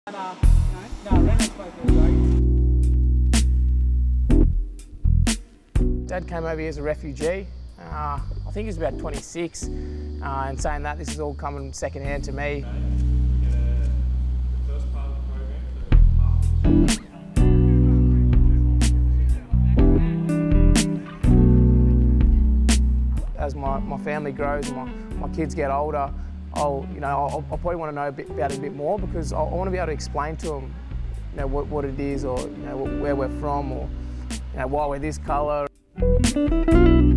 Dad came over here as a refugee. I think he was about 26, and saying that this is all coming second hand to me. As my family grows and my kids get older, I'll probably want to know about it a bit more, because I want to be able to explain to them, what it is, or where we're from, or why we're this colour.